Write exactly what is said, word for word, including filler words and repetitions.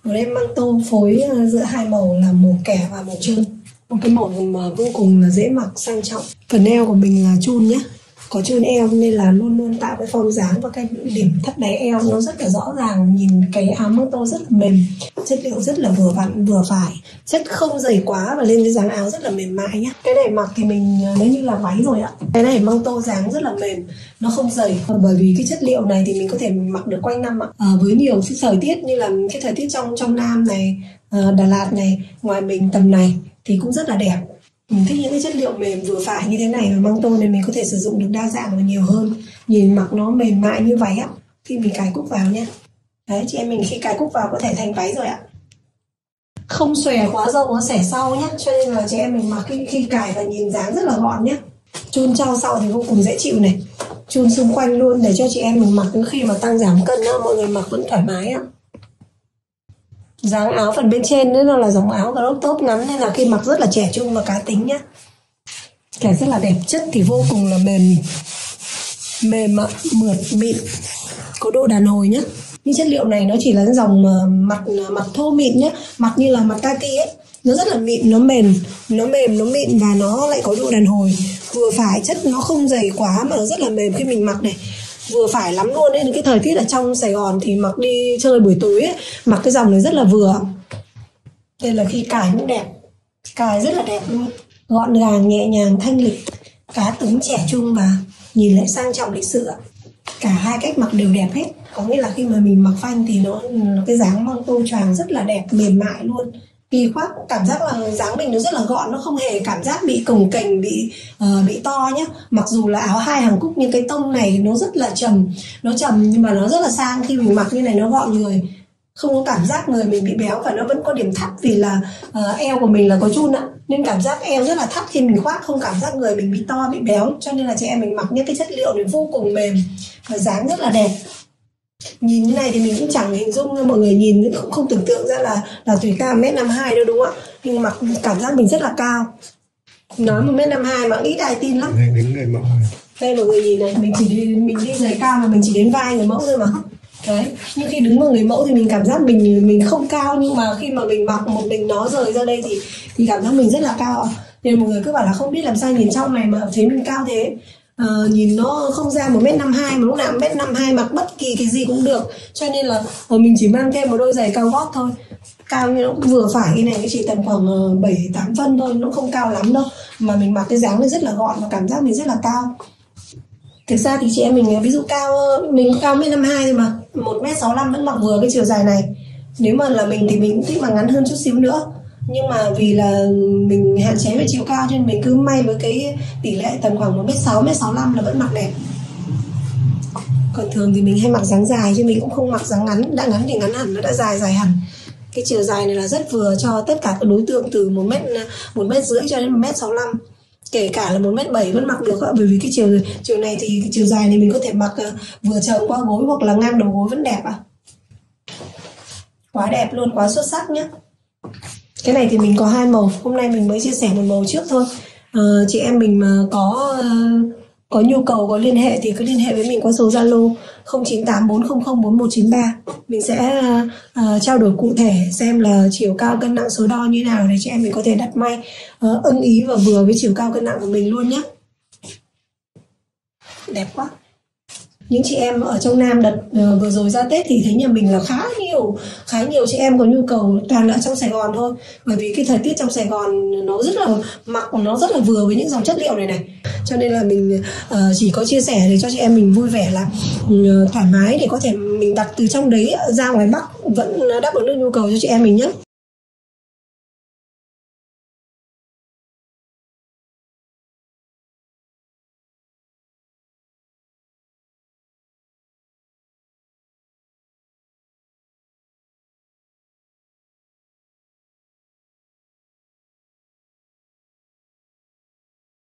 Một em măng tô phối giữa hai màu là màu kẻ và màu trơn. Một cái màu mà vô cùng là dễ mặc, sang trọng. Phần eo của mình là chun nhé, có chun eo nên là luôn luôn tạo cái form dáng và cái điểm thắt đáy eo nó rất là rõ ràng. Nhìn cái áo măng tô rất là mềm, chất liệu rất là vừa vặn vừa phải, chất không dày quá và lên cái dáng áo rất là mềm mại nhé. Cái này mặc thì mình nếu như là váy rồi ạ. Cái này măng tô dáng rất là mềm, nó không dày, bởi vì cái chất liệu này thì mình có thể mặc được quanh năm ạ. À, với nhiều cái thời tiết như là cái thời tiết trong trong Nam này, à, Đà Lạt này, ngoài mình tầm này thì cũng rất là đẹp. Mình thích những cái chất liệu mềm vừa phải như thế này, và măng tô này mình có thể sử dụng được đa dạng và nhiều hơn. Nhìn mặc nó mềm mại như váy ạ, khi mình cài cúc vào nhé. Đấy, chị em mình khi cài cúc vào có thể thành váy rồi ạ. Không xòe quá rộng, nó xẻ sau nhé, cho nên là chị em mình mặc khi, khi cài và nhìn dáng rất là gọn nhé. Chun trao sau thì vô cùng dễ chịu này, chun xung quanh luôn để cho chị em mình mặc khi mà tăng giảm cân đó, mọi người mặc vẫn thoải mái ạ. Dáng áo phần bên trên nữa là dòng áo crop top ngắn nên là khi mặc rất là trẻ trung và cá tính nhé. Kẻ rất là đẹp, chất thì vô cùng là mềm, mềm mại, mượt, mịn, có độ đàn hồi nhé. Những chất liệu này nó chỉ là dòng mặt mặt thô mịn nhé, mặt như là mặt kaki ấy, nó rất là mịn, nó mềm, nó mềm, nó mịn và nó lại có độ đàn hồi vừa phải, chất nó không dày quá mà nó rất là mềm khi mình mặc này. Vừa phải lắm luôn ấy. Cái thời tiết ở trong Sài Gòn thì mặc đi chơi buổi tối ấy, mặc cái dòng này rất là vừa. Đây là khi cài cũng đẹp, cài rất là đẹp luôn, gọn gàng, nhẹ nhàng, thanh lịch, cá tính, trẻ trung và nhìn lại sang trọng, lịch sự. Cả hai cách mặc đều đẹp hết. Có nghĩa là khi mà mình mặc phanh thì nó, nó cái dáng măng tô choàng rất là đẹp, mềm mại luôn. Khi khoác cảm giác là dáng mình nó rất là gọn, nó không hề cảm giác bị cồng kềnh, bị uh, bị to nhé. Mặc dù là áo hai hàng cúc nhưng cái tông này nó rất là trầm, nó trầm nhưng mà nó rất là sang. Khi mình mặc như này nó gọn người, không có cảm giác người mình bị béo và nó vẫn có điểm thắt vì là uh, eo của mình là có chun ạ, nên cảm giác eo rất là thắt khi mình khoác, không cảm giác người mình bị to, bị béo. Cho nên là chị em mình mặc những cái chất liệu này vô cùng mềm và dáng rất là đẹp. Nhìn như này thì mình cũng chẳng hình dung, mọi người nhìn cũng không tưởng tượng ra là là Thủy cao mét năm hai đâu, đúng không ạ? Nhưng mặc cảm giác mình rất là cao. Nói một mét năm hai mà ít ai tin lắm. Đây đứng người mẫu này. Đây mọi người nhìn này, mình chỉ đi, mình đi giày cao mà mình chỉ đến vai người mẫu thôi mà. Đấy, nhưng khi đứng vào người mẫu thì mình cảm giác mình mình không cao, nhưng mà khi mà mình mặc một mình nó rời ra đây thì thì cảm giác mình rất là cao. Nên mọi người cứ bảo là không biết làm sao nhìn trong này mà thấy mình cao thế. Uh, nhìn nó không ra một mét năm hai mà lúc nào một mét năm hai mặc bất kỳ cái gì cũng được. Cho nên là uh, mình chỉ mang thêm một đôi giày cao gót thôi, cao như nó cũng vừa phải. Cái này cái chỉ tầm khoảng uh, bảy tám phân thôi, nó không cao lắm đâu, mà mình mặc cái dáng này rất là gọn và cảm giác mình rất là cao. Thực ra thì chị em mình ví dụ cao, mình cao một mét năm hai thôi mà một mét sáu lăm vẫn mặc vừa cái chiều dài này. Nếu mà là mình thì mình cũng thích mặc ngắn hơn chút xíu nữa, nhưng mà vì là mình hạn chế về chiều cao cho nên mình cứ may với cái tỷ lệ tầm khoảng một mét sáu, một mét sáu lăm là vẫn mặc đẹp. Còn thường thì mình hay mặc dáng dài chứ mình cũng không mặc dáng ngắn. Đã ngắn thì ngắn hẳn, nó đã dài dài hẳn. Cái chiều dài này là rất vừa cho tất cả các đối tượng từ một mét một mét rưỡi cho đến một mét sáu lăm, kể cả là một mét bảy vẫn mặc được ạ. Bởi vì cái chiều chiều này thì cái chiều dài này mình có thể mặc vừa trồng qua gối hoặc là ngang đầu gối vẫn đẹp ạ. Quá đẹp luôn, quá xuất sắc nhé. Cái này thì mình có hai màu, hôm nay mình mới chia sẻ một màu trước thôi. À, chị em mình mà có uh, có nhu cầu, có liên hệ thì cứ liên hệ với mình qua số Zalo không chín tám bốn không không bốn một chín ba. Mình sẽ uh, uh, trao đổi cụ thể xem là chiều cao cân nặng số đo như nào để chị em mình có thể đặt may uh, ưng ý và vừa với chiều cao cân nặng của mình luôn nhé. Đẹp quá. Những chị em ở trong Nam đợt uh, vừa rồi ra Tết thì thấy nhà mình là khá nhiều khá nhiều chị em có nhu cầu, toàn là trong Sài Gòn thôi. Bởi vì cái thời tiết trong Sài Gòn nó rất là mặc nó rất là vừa với những dòng chất liệu này này. Cho nên là mình uh, chỉ có chia sẻ để cho chị em mình vui vẻ là uh, thoải mái để có thể mình đặt từ trong đấy ra ngoài Bắc vẫn đáp ứng được nhu cầu cho chị em mình nhé.